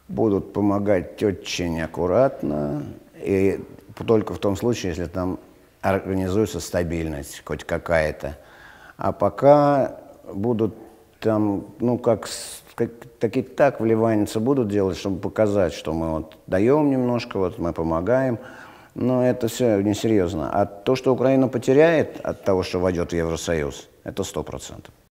будут помогать очень аккуратно, и только в том случае, если там организуется стабильность хоть какая-то. А пока будут там, ну, так вливаниться будут делать, чтобы показать, что мы вот даем немножко, вот мы помогаем, но это все несерьезно. А то, что Украина потеряет от того, что войдет в Евросоюз, это 100%.